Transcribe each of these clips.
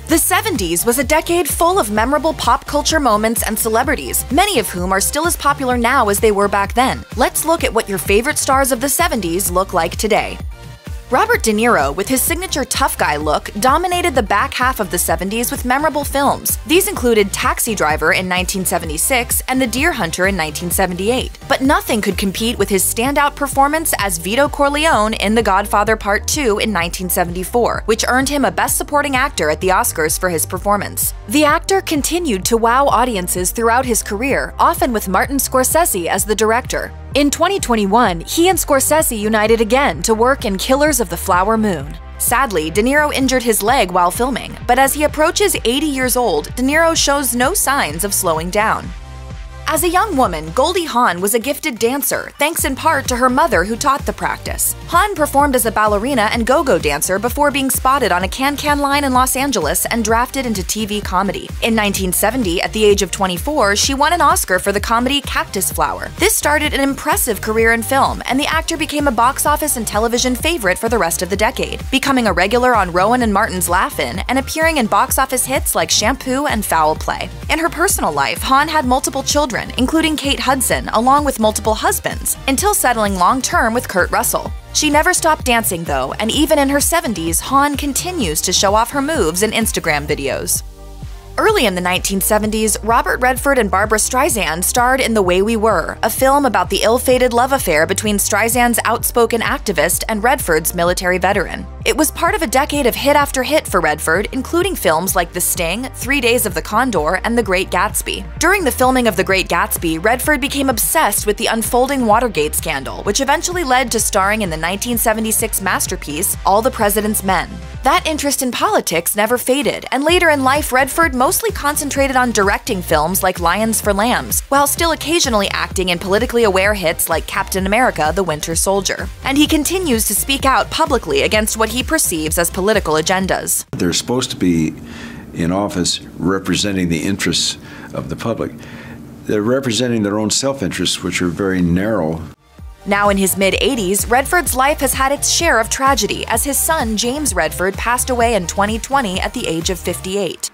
The 70s was a decade full of memorable pop culture moments and celebrities, many of whom are still as popular now as they were back then. Let's look at what your favorite stars of the 70s look like today. Robert De Niro, with his signature tough guy look, dominated the back half of the 70s with memorable films. These included Taxi Driver in 1976 and The Deer Hunter in 1978. But nothing could compete with his standout performance as Vito Corleone in The Godfather Part 2 in 1974, which earned him a Best Supporting Actor at the Oscars for his performance. The actor continued to wow audiences throughout his career, often with Martin Scorsese as the director. In 2021, he and Scorsese united again to work in Killers of the Flower Moon. Sadly, De Niro injured his leg while filming, but as he approaches 80 years old, De Niro shows no signs of slowing down. As a young woman, Goldie Hawn was a gifted dancer, thanks in part to her mother who taught the practice. Hawn performed as a ballerina and go-go dancer before being spotted on a can-can line in Los Angeles and drafted into TV comedy. In 1970, at the age of 24, she won an Oscar for the comedy Cactus Flower. This started an impressive career in film, and the actor became a box office and television favorite for the rest of the decade, becoming a regular on Rowan and Martin's Laugh-In and appearing in box office hits like Shampoo and Foul Play. In her personal life, Hawn had multiple children, including Kate Hudson, along with multiple husbands, until settling long-term with Kurt Russell. She never stopped dancing though, and even in her 70s, Hawn continues to show off her moves in Instagram videos. Early in the 1970s, Robert Redford and Barbra Streisand starred in The Way We Were, a film about the ill-fated love affair between Streisand's outspoken activist and Redford's military veteran. It was part of a decade of hit after hit for Redford, including films like The Sting, 3 Days of the Condor, and The Great Gatsby. During the filming of The Great Gatsby, Redford became obsessed with the unfolding Watergate scandal, which eventually led to starring in the 1976 masterpiece All the President's Men. That interest in politics never faded, and later in life, Redford mostly concentrated on directing films like Lions for Lambs, while still occasionally acting in politically aware hits like Captain America: The Winter Soldier. And he continues to speak out publicly against what he perceives as political agendas. They're supposed to be in office representing the interests of the public. They're representing their own self-interests, which are very narrow. Now in his mid-80s, Redford's life has had its share of tragedy as his son James Redford passed away in 2020 at the age of 58.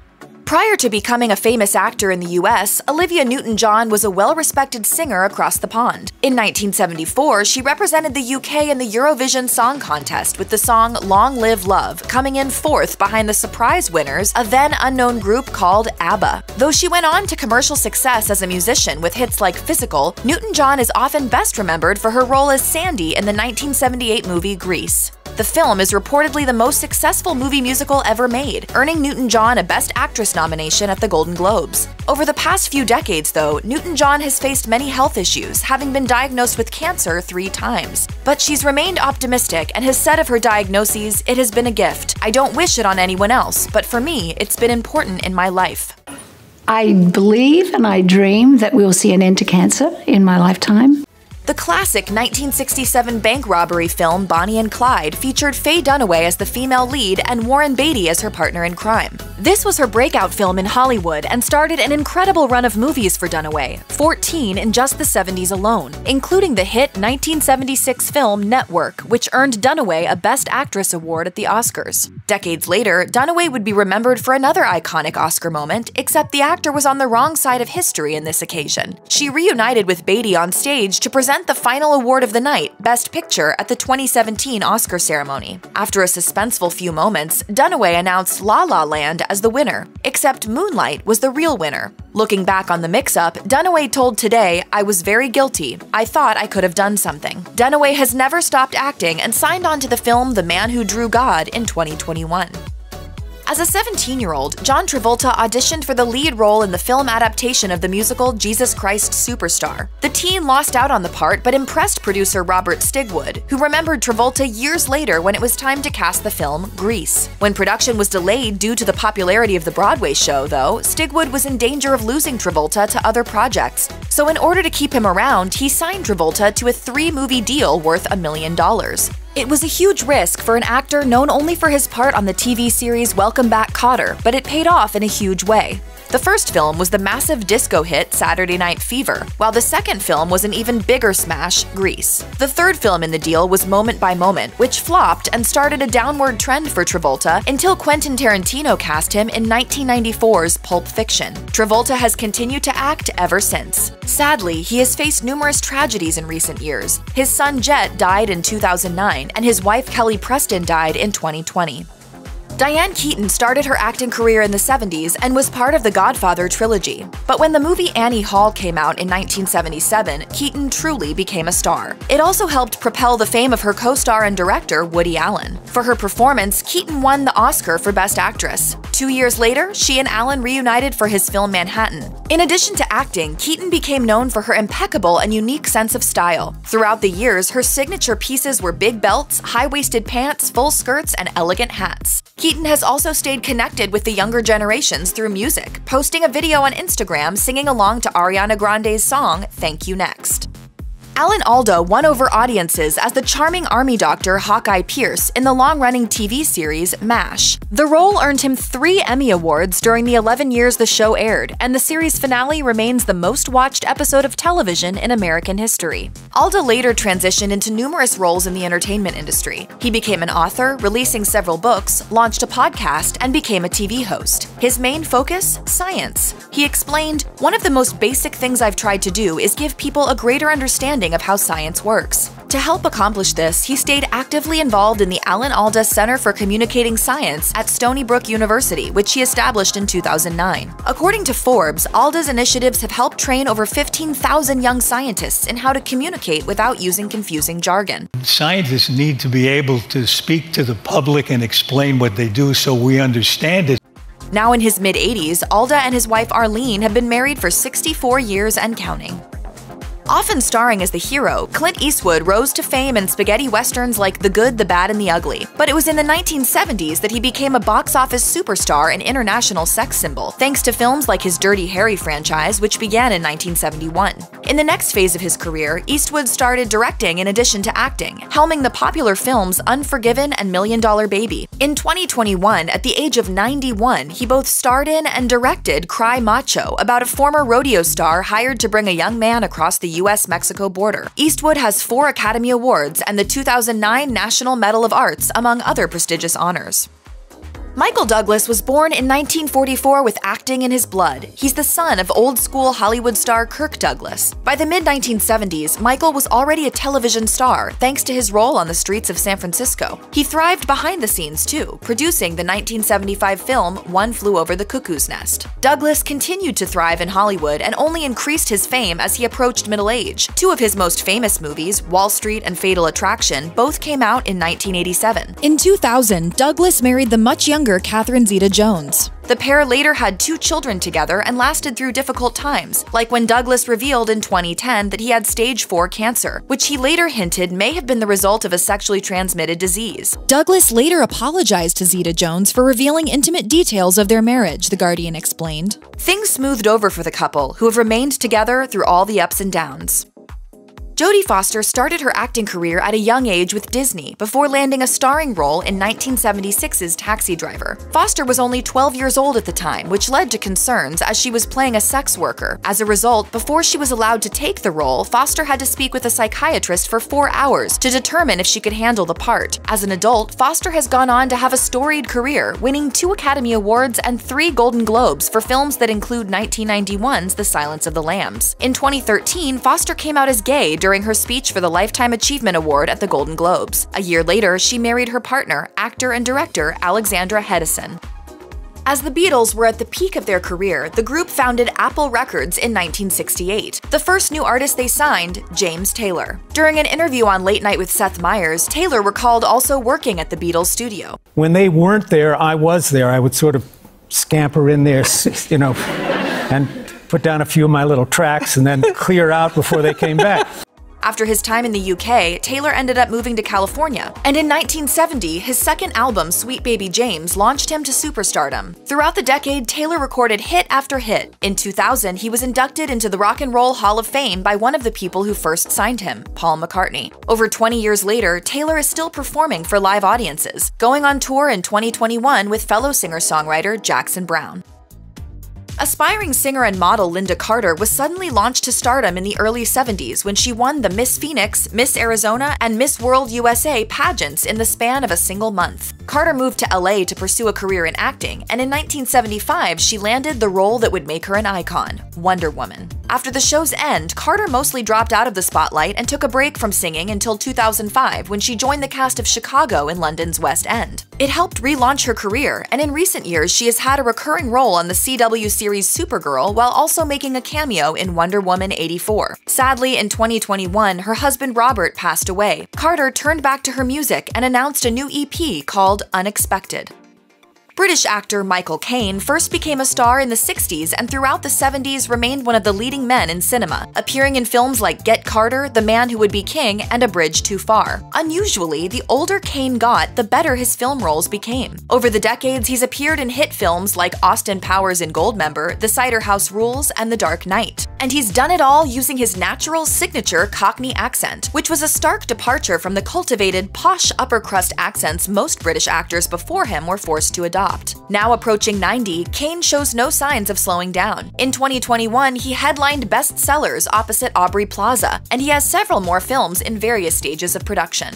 Prior to becoming a famous actor in the US, Olivia Newton-John was a well-respected singer across the pond. In 1974, she represented the UK in the Eurovision Song Contest with the song Long Live Love, coming in fourth behind the surprise winners, a then-unknown group called ABBA. Though she went on to commercial success as a musician with hits like Physical, Newton-John is often best remembered for her role as Sandy in the 1978 movie Grease. The film is reportedly the most successful movie musical ever made, earning Newton-John a Best Actress nomination at the Golden Globes. Over the past few decades, though, Newton-John has faced many health issues, having been diagnosed with cancer 3 times. But she's remained optimistic and has said of her diagnoses, "It has been a gift. I don't wish it on anyone else, but for me, it's been important in my life." I believe and I dream that we will see an end to cancer in my lifetime. The classic 1967 bank robbery film Bonnie and Clyde featured Faye Dunaway as the female lead and Warren Beatty as her partner in crime. This was her breakout film in Hollywood and started an incredible run of movies for Dunaway, 14 in just the 70s alone, including the hit 1976 film Network, which earned Dunaway a Best Actress award at the Oscars. Decades later, Dunaway would be remembered for another iconic Oscar moment, except the actor was on the wrong side of history in this occasion. She reunited with Beatty on stage to present the final award of the night, Best Picture, at the 2017 Oscar ceremony. After a suspenseful few moments, Dunaway announced La La Land as the winner, except Moonlight was the real winner. Looking back on the mix-up, Dunaway told Today, "I was very guilty. I thought I could have done something." Dunaway has never stopped acting and signed on to the film The Man Who Drew God in 2021. As a 17-year-old, John Travolta auditioned for the lead role in the film adaptation of the musical Jesus Christ Superstar. The teen lost out on the part but impressed producer Robert Stigwood, who remembered Travolta years later when it was time to cast the film Grease. When production was delayed due to the popularity of the Broadway show, though, Stigwood was in danger of losing Travolta to other projects. So in order to keep him around, he signed Travolta to a 3-movie deal worth $1 million. It was a huge risk for an actor known only for his part on the TV series Welcome Back, Kotter, but it paid off in a huge way. The first film was the massive disco hit Saturday Night Fever, while the second film was an even bigger smash, Grease. The third film in the deal was Moment by Moment, which flopped and started a downward trend for Travolta until Quentin Tarantino cast him in 1994's Pulp Fiction. Travolta has continued to act ever since. Sadly, he has faced numerous tragedies in recent years. His son Jet died in 2009, and his wife Kelly Preston died in 2020. Diane Keaton started her acting career in the 70s and was part of the Godfather trilogy. But when the movie Annie Hall came out in 1977, Keaton truly became a star. It also helped propel the fame of her co-star and director, Woody Allen. For her performance, Keaton won the Oscar for Best Actress. 2 years later, she and Allen reunited for his film Manhattan. In addition to acting, Keaton became known for her impeccable and unique sense of style. Throughout the years, her signature pieces were big belts, high-waisted pants, full skirts, and elegant hats. Keaton has also stayed connected with the younger generations through music, posting a video on Instagram singing along to Ariana Grande's song, Thank You Next. Alan Alda won over audiences as the charming army doctor Hawkeye Pierce in the long-running TV series MASH. The role earned him 3 Emmy Awards during the 11 years the show aired, and the series finale remains the most-watched episode of television in American history. Alda later transitioned into numerous roles in the entertainment industry. He became an author, releasing several books, launched a podcast, and became a TV host. His main focus? Science. He explained, "One of the most basic things I've tried to do is give people a greater understanding of how science works." To help accomplish this, he stayed actively involved in the Alan Alda Center for Communicating Science at Stony Brook University, which he established in 2009. According to Forbes, Alda's initiatives have helped train over 15,000 young scientists in how to communicate without using confusing jargon. Scientists need to be able to speak to the public and explain what they do so we understand it. Now in his mid-80s, Alda and his wife Arlene have been married for 64 years and counting. Often starring as the hero, Clint Eastwood rose to fame in spaghetti westerns like The Good, the Bad, and the Ugly. But it was in the 1970s that he became a box office superstar and international sex symbol, thanks to films like his Dirty Harry franchise, which began in 1971. In the next phase of his career, Eastwood started directing in addition to acting, helming the popular films Unforgiven and $1 Million Baby. In 2021, at the age of 91, he both starred in and directed Cry Macho, about a former rodeo star hired to bring a young man across the US-Mexico border. Eastwood has 4 Academy Awards and the 2009 National Medal of Arts, among other prestigious honors. Michael Douglas was born in 1944 with acting in his blood. He's the son of old-school Hollywood star Kirk Douglas. By the mid-1970s, Michael was already a television star thanks to his role on the streets of San Francisco. He thrived behind the scenes too, producing the 1975 film One Flew Over the Cuckoo's Nest. Douglas continued to thrive in Hollywood and only increased his fame as he approached middle age. 2 of his most famous movies, Wall Street and Fatal Attraction, both came out in 1987. In 2000, Douglas married the much younger Catherine Zeta-Jones. The pair later had 2 children together and lasted through difficult times, like when Douglas revealed in 2010 that he had stage 4 cancer, which he later hinted may have been the result of a sexually transmitted disease. Douglas later apologized to Zeta-Jones for revealing intimate details of their marriage, The Guardian explained. Things smoothed over for the couple, who have remained together through all the ups and downs. Jodie Foster started her acting career at a young age with Disney before landing a starring role in 1976's Taxi Driver. Foster was only 12 years old at the time, which led to concerns as she was playing a sex worker. As a result, before she was allowed to take the role, Foster had to speak with a psychiatrist for 4 hours to determine if she could handle the part. As an adult, Foster has gone on to have a storied career, winning 2 Academy Awards and 3 Golden Globes for films that include 1991's The Silence of the Lambs. In 2013, Foster came out as gay during her speech for the Lifetime Achievement Award at the Golden Globes. A year later, she married her partner, actor and director Alexandra Hedison. As the Beatles were at the peak of their career, the group founded Apple Records in 1968. The first new artist they signed, James Taylor. During an interview on Late Night with Seth Meyers, Taylor recalled also working at the Beatles studio. When they weren't there, I was there. I would sort of scamper in there, you know, and put down a few of my little tracks and then clear out before they came back. After his time in the UK, Taylor ended up moving to California, and in 1970, his second album, Sweet Baby James, launched him to superstardom. Throughout the decade, Taylor recorded hit after hit. In 2000, he was inducted into the Rock and Roll Hall of Fame by one of the people who first signed him, Paul McCartney. Over 20 years later, Taylor is still performing for live audiences, going on tour in 2021 with fellow singer-songwriter Jackson Browne. Aspiring singer and model Lynda Carter was suddenly launched to stardom in the early 70s when she won the Miss Phoenix, Miss Arizona, and Miss World USA pageants in the span of a single month. Carter moved to LA to pursue a career in acting, and in 1975 she landed the role that would make her an icon, Wonder Woman. After the show's end, Carter mostly dropped out of the spotlight and took a break from singing until 2005 when she joined the cast of Chicago in London's West End. It helped relaunch her career, and in recent years she has had a recurring role on the CW series Supergirl while also making a cameo in Wonder Woman 84. Sadly, in 2021, her husband Robert passed away. Carter turned back to her music and announced a new EP called Unexpected. British actor Michael Caine first became a star in the 60s and throughout the 70s remained one of the leading men in cinema, appearing in films like Get Carter, The Man Who Would Be King, and A Bridge Too Far. Unusually, the older Caine got, the better his film roles became. Over the decades, he's appeared in hit films like Austin Powers in Goldmember, The Cider House Rules, and The Dark Knight. And he's done it all using his natural signature Cockney accent, which was a stark departure from the cultivated, posh upper-crust accents most British actors before him were forced to adopt. Now approaching 90, Caine shows no signs of slowing down. In 2021, he headlined bestsellers opposite Aubrey Plaza, and he has several more films in various stages of production.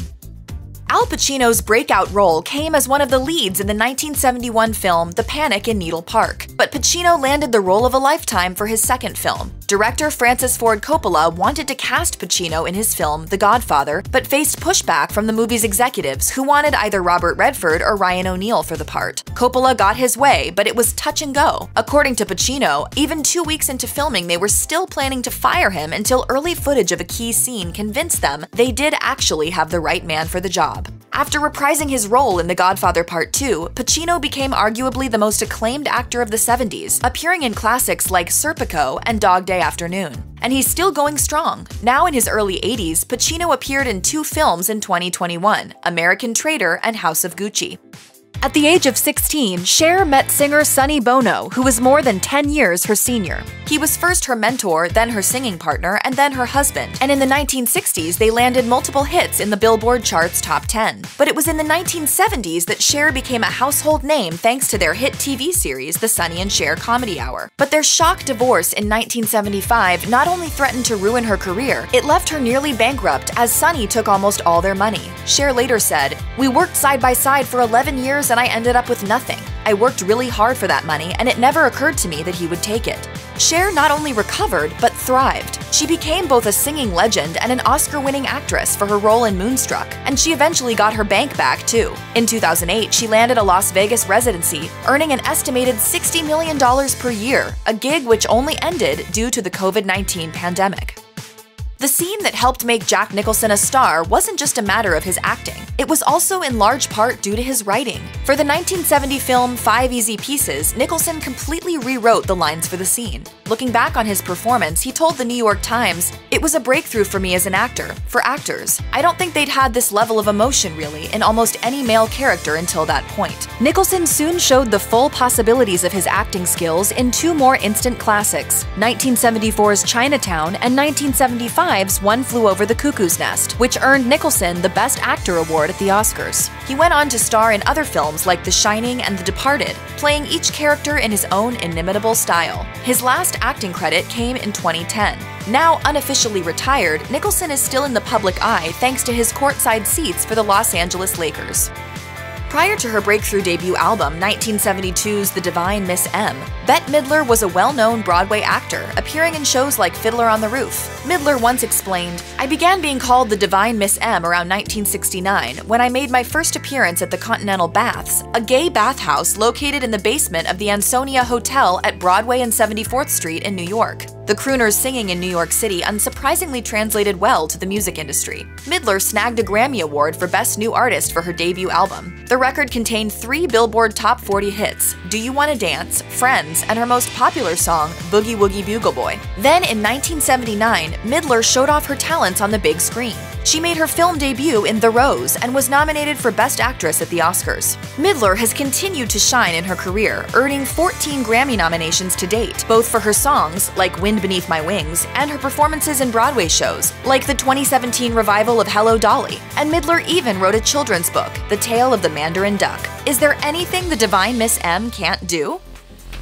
Al Pacino's breakout role came as one of the leads in the 1971 film The Panic in Needle Park, but Pacino landed the role of a lifetime for his second film. Director Francis Ford Coppola wanted to cast Pacino in his film The Godfather, but faced pushback from the movie's executives who wanted either Robert Redford or Ryan O'Neal for the part. Coppola got his way, but it was touch and go. According to Pacino, even 2 weeks into filming they were still planning to fire him until early footage of a key scene convinced them they did actually have the right man for the job. After reprising his role in The Godfather Part 2, Pacino became arguably the most acclaimed actor of the 70s, appearing in classics like Serpico and Dog Day Afternoon. And he's still going strong. Now in his early 80s, Pacino appeared in 2 films in 2021, American Trader and House of Gucci. At the age of 16, Cher met singer Sonny Bono, who was more than 10 years her senior. He was first her mentor, then her singing partner, and then her husband, and in the 1960s they landed multiple hits in the Billboard chart's top 10. But it was in the 1970s that Cher became a household name thanks to their hit TV series, The Sonny and Cher Comedy Hour. But their shock divorce in 1975 not only threatened to ruin her career, it left her nearly bankrupt as Sonny took almost all their money. Cher later said, "We worked side by side for 11 years and I ended up with nothing. I worked really hard for that money and it never occurred to me that he would take it." Cher not only recovered, but thrived. She became both a singing legend and an Oscar-winning actress for her role in Moonstruck, and she eventually got her bank back too. In 2008, she landed a Las Vegas residency, earning an estimated $60 million per year, a gig which only ended due to the COVID-19 pandemic. The scene that helped make Jack Nicholson a star wasn't just a matter of his acting. It was also in large part due to his writing. For the 1970 film 5 Easy Pieces, Nicholson completely rewrote the lines for the scene. Looking back on his performance, he told the New York Times, "It was a breakthrough for me as an actor. For actors, I don't think they'd had this level of emotion really in almost any male character until that point." Nicholson soon showed the full possibilities of his acting skills in 2 more instant classics, 1974's Chinatown and 1975's One Flew Over the Cuckoo's Nest, which earned Nicholson the Best Actor award at the Oscars. He went on to star in other films like The Shining and The Departed, playing each character in his own inimitable style. His last acting credit came in 2010. Now unofficially retired, Nicholson is still in the public eye thanks to his courtside seats for the Los Angeles Lakers. Prior to her breakthrough debut album, 1972's The Divine Miss M, Bette Midler was a well-known Broadway actor, appearing in shows like Fiddler on the Roof. Midler once explained, "I began being called the Divine Miss M around 1969, when I made my first appearance at the Continental Baths, a gay bathhouse located in the basement of the Ansonia Hotel at Broadway and 74th Street in New York." The crooner's singing in New York City unsurprisingly translated well to the music industry. Midler snagged a Grammy Award for Best New Artist for her debut album. The record contained 3 Billboard Top 40 hits, Do You Wanna Dance, Friends, and her most popular song, Boogie Woogie Bugle Boy. Then in 1979, Midler showed off her talents on the big screen. She made her film debut in The Rose and was nominated for Best Actress at the Oscars. Midler has continued to shine in her career, earning 14 Grammy nominations to date, both for her songs, like Wind Beneath My Wings, and her performances in Broadway shows, like the 2017 revival of Hello Dolly. And Midler even wrote a children's book, The Tale of the Mandarin Duck. Is there anything the Divine Miss M can't do?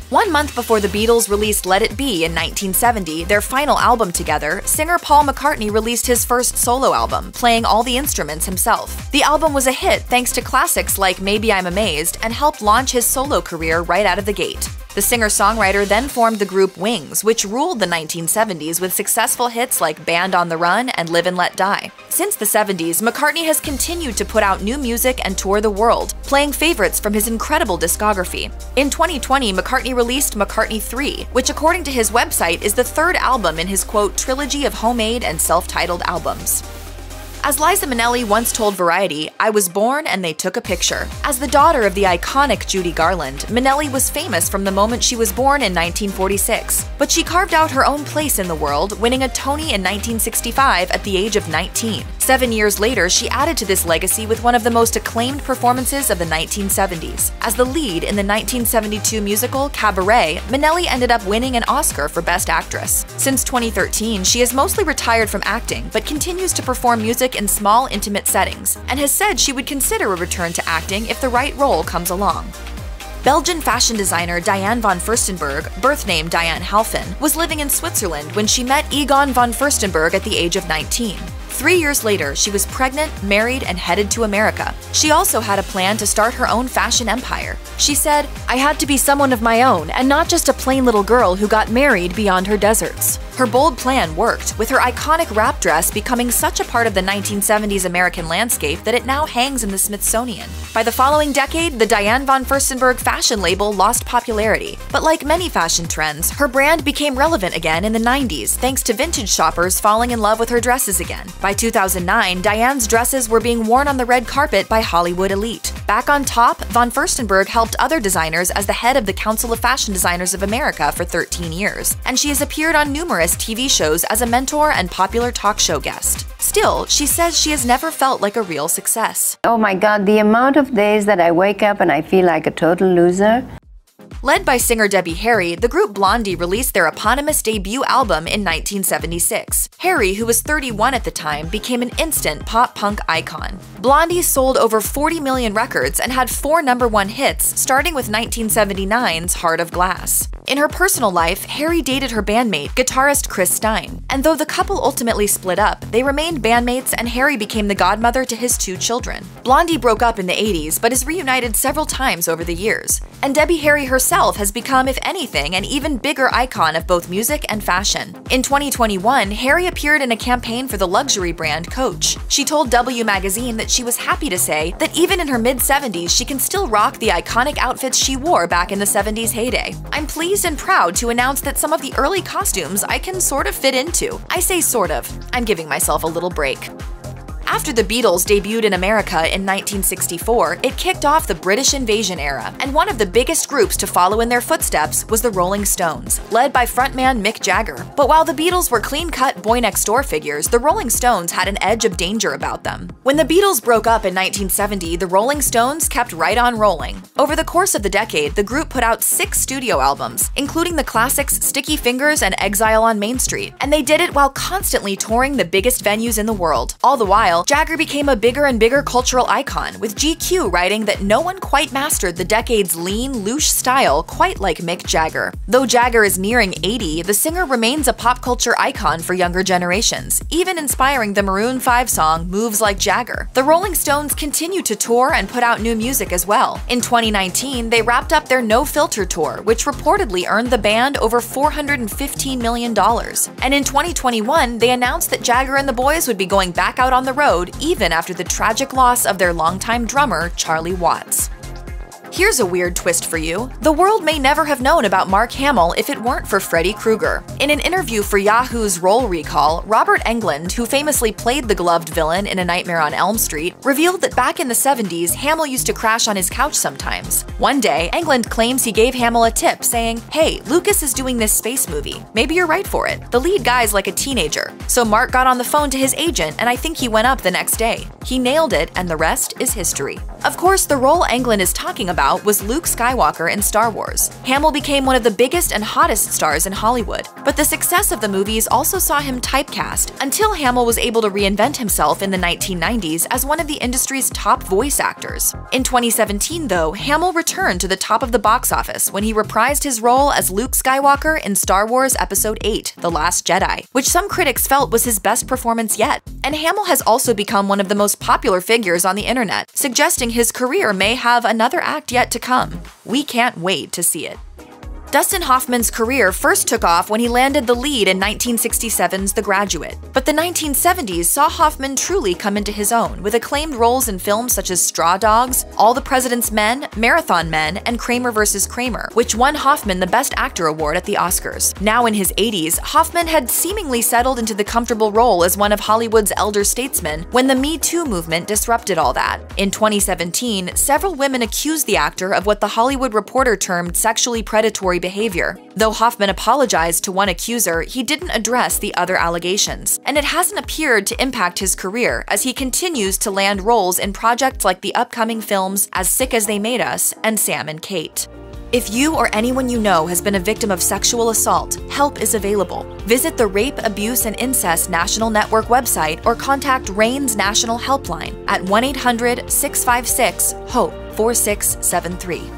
1 month before the Beatles released Let It Be in 1970, their final album together, singer Paul McCartney released his first solo album, playing all the instruments himself. The album was a hit thanks to classics like Maybe I'm Amazed and helped launch his solo career right out of the gate. The singer-songwriter then formed the group Wings, which ruled the 1970s with successful hits like Band on the Run and Live and Let Die. Since the 70s, McCartney has continued to put out new music and tour the world, playing favorites from his incredible discography. In 2020, McCartney released McCartney 3, which according to his website is the third album in his quote, trilogy of homemade and self-titled albums. As Liza Minnelli once told Variety, "I was born and they took a picture." As the daughter of the iconic Judy Garland, Minnelli was famous from the moment she was born in 1946. But she carved out her own place in the world, winning a Tony in 1965 at the age of 19. 7 years later, she added to this legacy with one of the most acclaimed performances of the 1970s. As the lead in the 1972 musical Cabaret, Minnelli ended up winning an Oscar for Best Actress. Since 2013, she has mostly retired from acting, but continues to perform music in small, intimate settings, and has said she would consider a return to acting if the right role comes along. Belgian fashion designer Diane von Furstenberg, birth name Diane Halfin, was living in Switzerland when she met Egon von Furstenberg at the age of 19. 3 years later, she was pregnant, married, and headed to America. She also had a plan to start her own fashion empire. She said, "I had to be someone of my own, and not just a plain little girl who got married beyond her deserts." Her bold plan worked, with her iconic wrap dress becoming such a part of the 1970s American landscape that it now hangs in the Smithsonian. By the following decade, the Diane von Furstenberg fashion label lost popularity. But like many fashion trends, her brand became relevant again in the 90s thanks to vintage shoppers falling in love with her dresses again. By 2009, Diane's dresses were being worn on the red carpet by Hollywood elite. Back on top, von Furstenberg helped other designers as the head of the Council of Fashion Designers of America for 13 years, and she has appeared on numerous TV shows as a mentor and popular talk show guest. Still, she says she has never felt like a real success. Oh my God, the amount of days that I wake up and I feel like a total loser. Led by singer Debbie Harry, the group Blondie released their eponymous debut album in 1976. Harry, who was 31 at the time, became an instant pop-punk icon. Blondie sold over 40 million records and had 4 #1 hits, starting with 1979's Heart of Glass. In her personal life, Harry dated her bandmate, guitarist Chris Stein, and though the couple ultimately split up, they remained bandmates and Harry became the godmother to his 2 children. Blondie broke up in the 80s but is reunited several times over the years, and Debbie Harry herself has become, if anything, an even bigger icon of both music and fashion. In 2021, Harry appeared in a campaign for the luxury brand Coach. She told W Magazine that she was happy to say that even in her mid-70s, she can still rock the iconic outfits she wore back in the 70s heyday. "I'm pleased and proud to announce that some of the early costumes I can sort of fit into." I say sort of. I'm giving myself a little break. After the Beatles debuted in America in 1964, it kicked off the British invasion era, and one of the biggest groups to follow in their footsteps was the Rolling Stones, led by frontman Mick Jagger. But while the Beatles were clean-cut boy-next-door figures, the Rolling Stones had an edge of danger about them. When the Beatles broke up in 1970, the Rolling Stones kept right on rolling. Over the course of the decade, the group put out 6 studio albums, including the classics Sticky Fingers and Exile on Main Street, and they did it while constantly touring the biggest venues in the world. All the while, Jagger became a bigger and bigger cultural icon, with GQ writing that no one quite mastered the decade's lean, loose style quite like Mick Jagger. Though Jagger is nearing 80, the singer remains a pop culture icon for younger generations, even inspiring the Maroon 5 song Moves Like Jagger. The Rolling Stones continue to tour and put out new music as well. In 2019, they wrapped up their No Filter tour, which reportedly earned the band over $415 million. And in 2021, they announced that Jagger and the boys would be going back out on the road even after the tragic loss of their longtime drummer, Charlie Watts. Here's a weird twist for you. The world may never have known about Mark Hamill if it weren't for Freddy Krueger. In an interview for Yahoo's Roll Recall, Robert Englund, who famously played the gloved villain in A Nightmare on Elm Street, revealed that back in the 70s, Hamill used to crash on his couch sometimes. One day, Englund claims he gave Hamill a tip saying, "Hey, Lucas is doing this space movie. Maybe you're right for it. The lead guy's like a teenager." So Mark got on the phone to his agent, and I think he went up the next day. He nailed it, and the rest is history. Of course, the role Englund is talking about about was Luke Skywalker in Star Wars. Hamill became one of the biggest and hottest stars in Hollywood, but the success of the movies also saw him typecast until Hamill was able to reinvent himself in the 1990s as one of the industry's top voice actors. In 2017, though, Hamill returned to the top of the box office when he reprised his role as Luke Skywalker in Star Wars Episode 8: The Last Jedi, which some critics felt was his best performance yet. And Hamill has also become one of the most popular figures on the internet, suggesting his career may have another act yet to come. We can't wait to see it. Dustin Hoffman's career first took off when he landed the lead in 1967's The Graduate, but the 1970s saw Hoffman truly come into his own, with acclaimed roles in films such as Straw Dogs, All the President's Men, Marathon Men, and Kramer vs. Kramer, which won Hoffman the Best Actor award at the Oscars. Now in his 80s, Hoffman had seemingly settled into the comfortable role as one of Hollywood's elder statesmen when the Me Too movement disrupted all that. In 2017, several women accused the actor of what The Hollywood Reporter termed sexually predatory behavior. Though Hoffman apologized to one accuser, he didn't address the other allegations, and it hasn't appeared to impact his career as he continues to land roles in projects like the upcoming films As Sick as They Made Us and Sam and Kate. If you or anyone you know has been a victim of sexual assault, help is available. Visit the Rape, Abuse, and Incest National Network website or contact RAIN's National Helpline at 1-800-656-HOPE 4673.